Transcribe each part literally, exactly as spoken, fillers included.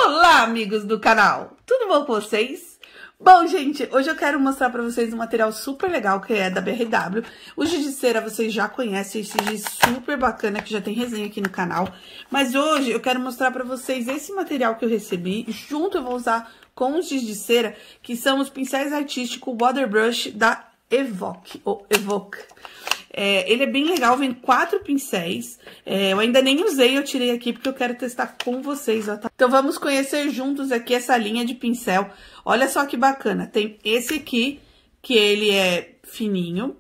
Olá, amigos do canal! Tudo bom com vocês? Bom, gente, hoje eu quero mostrar pra vocês um material super legal que é da B R W. O giz de cera vocês já conhecem, esse giz super bacana que já tem resenha aqui no canal. Mas hoje eu quero mostrar pra vocês esse material que eu recebi. Junto eu vou usar com os giz de cera, que são os pincéis artísticos Water Brush da Evoque, ou Evoque. É, ele é bem legal, vem quatro pincéis, é, eu ainda nem usei, eu tirei aqui porque eu quero testar com vocês, ó, tá? Então vamos conhecer juntos aqui essa linha de pincel. Olha só que bacana, tem esse aqui, que ele é fininho.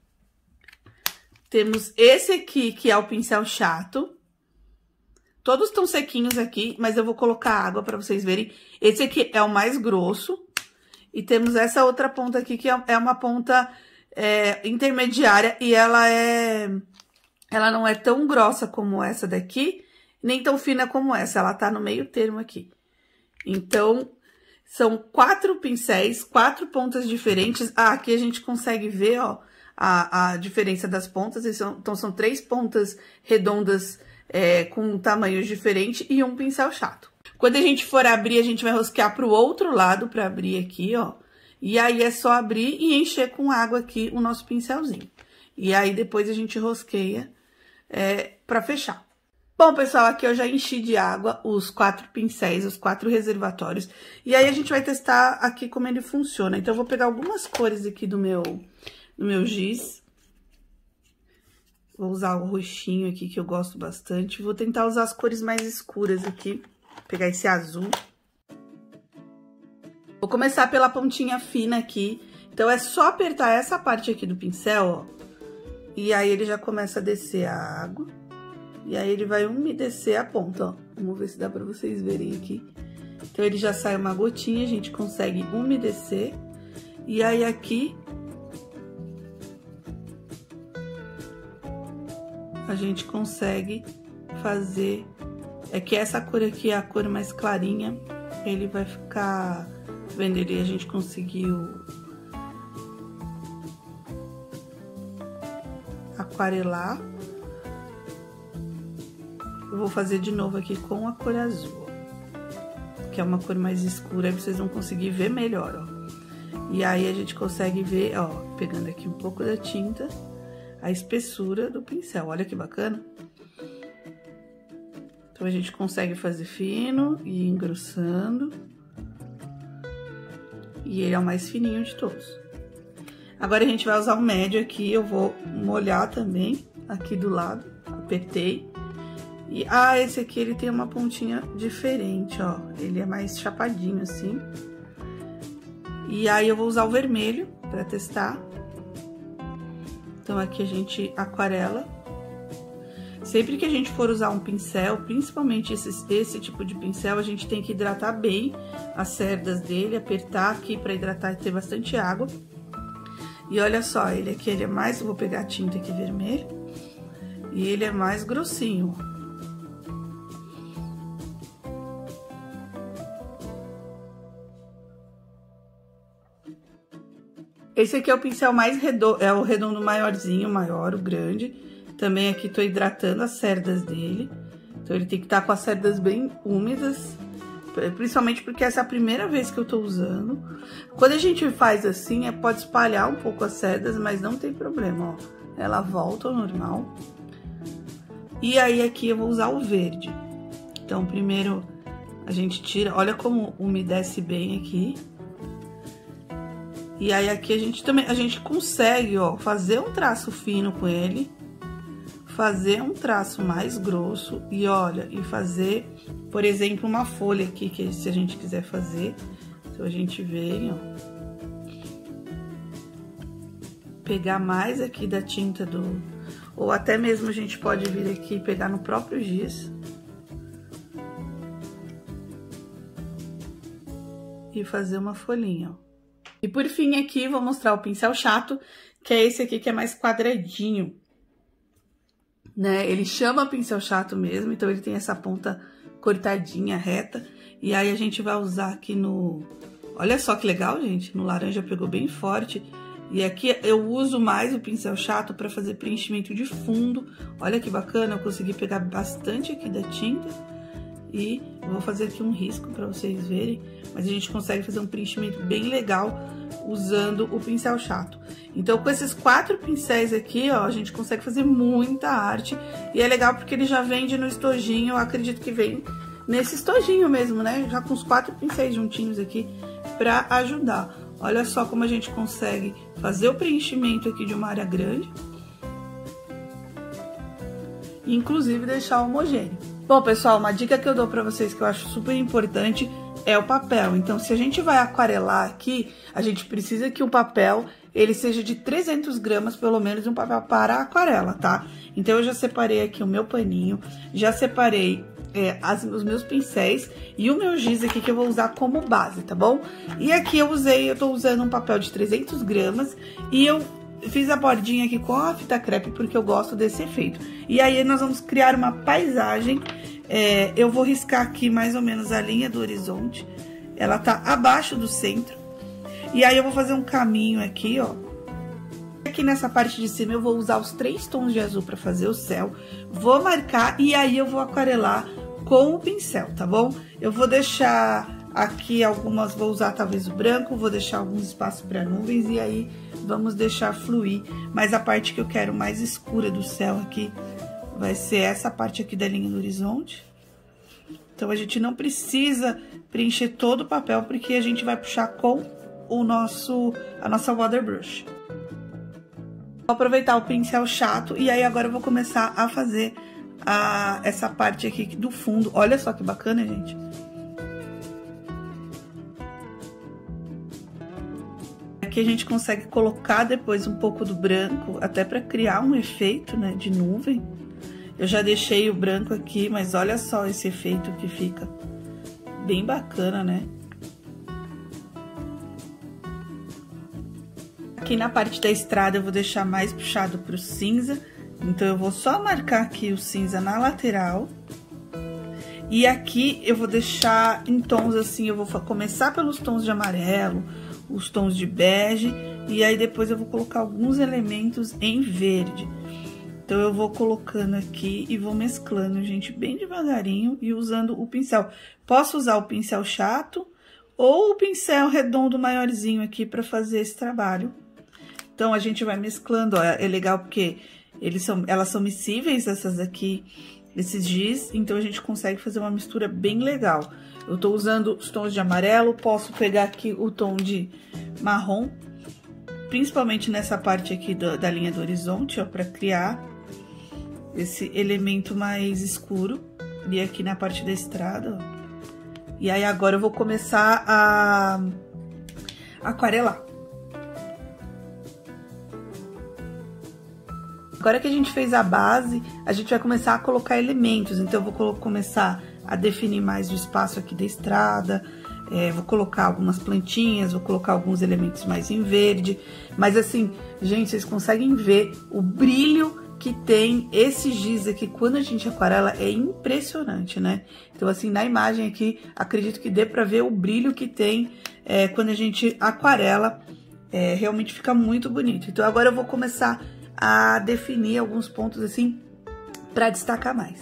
Temos esse aqui, que é o pincel chato. Todos estão sequinhos aqui, mas eu vou colocar água pra vocês verem. Esse aqui é o mais grosso. E temos essa outra ponta aqui, que é uma ponta... É, intermediária, e ela é ela não é tão grossa como essa daqui, nem tão fina como essa, ela tá no meio termo aqui. Então, são quatro pincéis, quatro pontas diferentes. Ah, aqui a gente consegue ver, ó, a, a diferença das pontas. Então, são três pontas redondas é, com tamanhos diferentes e um pincel chato. Quando a gente for abrir, a gente vai rosquear pro outro lado pra abrir aqui, ó. E aí, é só abrir e encher com água aqui o nosso pincelzinho. E aí, depois a gente rosqueia é, pra fechar. Bom, pessoal, aqui eu já enchi de água os quatro pincéis, os quatro reservatórios. E aí, a gente vai testar aqui como ele funciona. Então, eu vou pegar algumas cores aqui do meu, do meu giz. Vou usar o roxinho aqui, que eu gosto bastante. Vou tentar usar as cores mais escuras aqui. Vou pegar esse azul. Vou começar pela pontinha fina aqui. Então, é só apertar essa parte aqui do pincel, ó. E aí, ele já começa a descer a água. E aí, ele vai umedecer a ponta, ó. Vamos ver se dá pra vocês verem aqui. Então, ele já sai uma gotinha, a gente consegue umedecer. E aí, aqui... a gente consegue fazer... É que essa cor aqui é a cor mais clarinha. Ele vai ficar... vendo ali, a gente conseguiu aquarelar. Eu vou fazer de novo aqui com a cor azul, que é uma cor mais escura, aí vocês vão conseguir ver melhor, ó. E aí, a gente consegue ver, ó, pegando aqui um pouco da tinta, a espessura do pincel. Olha que bacana. Então, a gente consegue fazer fino e ir engrossando. E ele é o mais fininho de todos. Agora, a gente vai usar o médio aqui. Eu vou molhar também aqui do lado. Apertei. E, ah, esse aqui, ele tem uma pontinha diferente, ó. Ele é mais chapadinho, assim. E aí, eu vou usar o vermelho pra testar. Então, aqui a gente aquarela. Sempre que a gente for usar um pincel, principalmente esse, esse tipo de pincel, a gente tem que hidratar bem as cerdas dele, apertar aqui para hidratar e ter bastante água. E olha só, ele aqui ele é mais... Eu vou pegar a tinta aqui vermelha. E ele é mais grossinho. Esse aqui é o pincel mais redondo, é o redondo maiorzinho, maior, o grande. Também aqui tô hidratando as cerdas dele. Então, ele tem que estar com as cerdas bem úmidas. Principalmente porque essa é a primeira vez que eu tô usando. Quando a gente faz assim, é, pode espalhar um pouco as cerdas, mas não tem problema, ó. Ela volta ao normal. E aí, aqui eu vou usar o verde. Então, primeiro a gente tira... Olha como umedece bem aqui. E aí, aqui a gente também... A gente consegue, ó, fazer um traço fino com ele. Fazer um traço mais grosso e olha, e fazer, por exemplo, uma folha aqui, que se a gente quiser fazer, então a gente vem, ó, pegar mais aqui da tinta do, ou até mesmo a gente pode vir aqui e pegar no próprio giz e fazer uma folhinha, ó. E por fim aqui, vou mostrar o pincel chato, que é esse aqui que é mais quadradinho. Né? Ele chama pincel chato mesmo, então ele tem essa ponta cortadinha, reta. E aí, a gente vai usar aqui no... Olha só que legal, gente, no laranja pegou bem forte. E aqui eu uso mais o pincel chato para fazer preenchimento de fundo. Olha que bacana, eu consegui pegar bastante aqui da tinta. e vou fazer aqui um risco para vocês verem, mas a gente consegue fazer um preenchimento bem legal usando o pincel chato. Então, com esses quatro pincéis aqui, ó, a gente consegue fazer muita arte, e é legal porque ele já vende no estojinho, eu acredito que vem nesse estojinho mesmo, né? Já com os quatro pincéis juntinhos aqui para ajudar. Olha só como a gente consegue fazer o preenchimento aqui de uma área grande, e inclusive deixar homogêneo. Bom, pessoal, uma dica que eu dou para vocês que eu acho super importante é o papel. Então, se a gente vai aquarelar aqui, a gente precisa que o papel ele seja de trezentos gramas, pelo menos, um papel para aquarela, tá? Então, eu já separei aqui o meu paninho, já separei é, as, os meus pincéis e o meu giz aqui que eu vou usar como base, tá bom? E aqui eu usei, eu tô usando um papel de trezentos gramas e eu fiz a bordinha aqui com a fita crepe porque eu gosto desse efeito. E aí, nós vamos criar uma paisagem. É, eu vou riscar aqui mais ou menos a linha do horizonte. Ela tá abaixo do centro. E aí, eu vou fazer um caminho aqui, ó. Aqui nessa parte de cima, eu vou usar os três tons de azul pra fazer o céu. Vou marcar e aí eu vou aquarelar com o pincel, tá bom? Eu vou deixar aqui algumas, vou usar talvez o branco, vou deixar alguns espaços para nuvens e aí vamos deixar fluir. Mas a parte que eu quero mais escura do céu aqui vai ser essa parte aqui da linha do horizonte. Então, a gente não precisa preencher todo o papel, porque a gente vai puxar com o nosso, a nossa water brush. Vou aproveitar o pincel chato e aí agora eu vou começar a fazer a, essa parte aqui do fundo. Olha só que bacana, gente. Aqui a gente consegue colocar depois um pouco do branco, até para criar um efeito, né, de nuvem. Eu já deixei o branco aqui, mas olha só esse efeito que fica bem bacana, né? Aqui na parte da estrada eu vou deixar mais puxado pro cinza, então eu vou só marcar aqui o cinza na lateral. E aqui eu vou deixar em tons assim, eu vou começar pelos tons de amarelo, os tons de bege, e aí depois eu vou colocar alguns elementos em verde. Então, eu vou colocando aqui e vou mesclando, gente, bem devagarinho e usando o pincel. Posso usar o pincel chato ou o pincel redondo maiorzinho aqui para fazer esse trabalho. Então, a gente vai mesclando, ó, é legal porque eles são, elas são miscíveis, essas aqui, esses giz, então a gente consegue fazer uma mistura bem legal. Eu tô usando os tons de amarelo, posso pegar aqui o tom de marrom, principalmente nessa parte aqui do, da linha do horizonte, ó, para criar esse elemento mais escuro. E aqui na parte da estrada, ó. E aí agora eu vou começar a aquarelar. Agora que a gente fez a base, a gente vai começar a colocar elementos. Então, eu vou começar a definir mais o espaço aqui da estrada. É, vou colocar algumas plantinhas, vou colocar alguns elementos mais em verde. Mas assim, gente, vocês conseguem ver o brilho que tem esse giz aqui quando a gente aquarela, é impressionante, né? Então, assim, na imagem aqui, acredito que dê pra ver o brilho que tem é, quando a gente aquarela. É, realmente fica muito bonito. Então, agora eu vou começar a definir alguns pontos assim para destacar mais.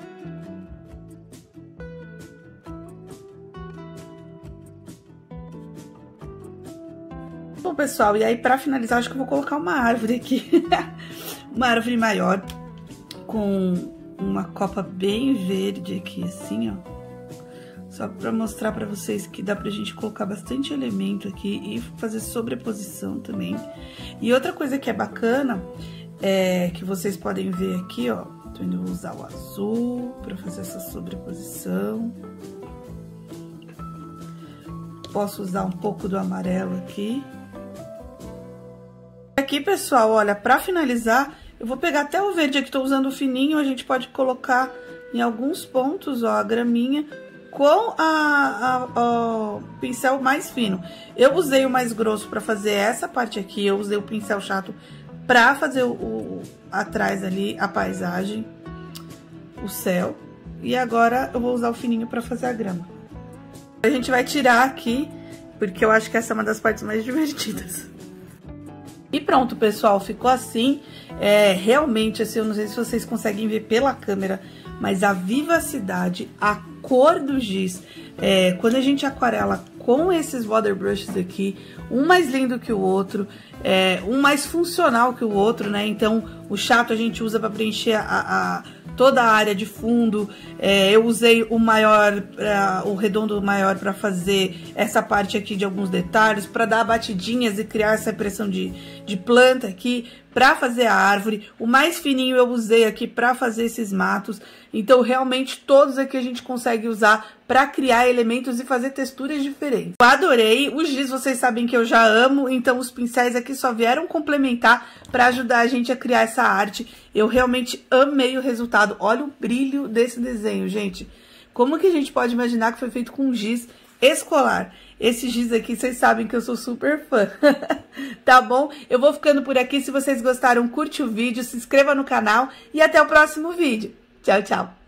Bom, pessoal, e aí para finalizar, acho que eu vou colocar uma árvore aqui, uma árvore maior com uma copa bem verde aqui, assim, ó. Só para mostrar para vocês que dá pra gente colocar bastante elemento aqui e fazer sobreposição também. E outra coisa que é bacana, é que vocês podem ver aqui, ó. Então, eu vou usar o azul para fazer essa sobreposição. Posso usar um pouco do amarelo aqui. Aqui, pessoal, olha, para finalizar, eu vou pegar até o verde aqui, tô usando o fininho, a gente pode colocar em alguns pontos, ó, a graminha com a, a, a, o pincel mais fino. Eu usei o mais grosso para fazer essa parte aqui, eu usei o pincel chato para fazer o, o atrás ali, a paisagem, o céu. E agora eu vou usar o fininho para fazer a grama. A gente vai tirar aqui, porque eu acho que essa é uma das partes mais divertidas. E pronto, pessoal, ficou assim. É, realmente, assim, eu não sei se vocês conseguem ver pela câmera, mas a vivacidade, a cor do giz, é, quando a gente aquarela com esses water brushes aqui, um mais lindo que o outro, é, um mais funcional que o outro, né? Então, o chato a gente usa para preencher a, a, toda a área de fundo. É, eu usei o maior, pra, o redondo maior para fazer essa parte aqui de alguns detalhes, para dar batidinhas e criar essa impressão de, de planta aqui, para fazer a árvore. O mais fininho eu usei aqui para fazer esses matos. Então, realmente, todos aqui a gente consegue usar para criar elementos e fazer texturas diferentes. Eu adorei. O giz, vocês sabem que eu já amo, então os pincéis aqui só vieram complementar para ajudar a gente a criar essa arte. Eu realmente amei o resultado. Olha o brilho desse desenho, gente. Como que a gente pode imaginar que foi feito com giz escolar? Esse giz aqui, vocês sabem que eu sou super fã. Tá bom? Eu vou ficando por aqui. Se vocês gostaram, curte o vídeo, se inscreva no canal e até o próximo vídeo. Tchau, tchau!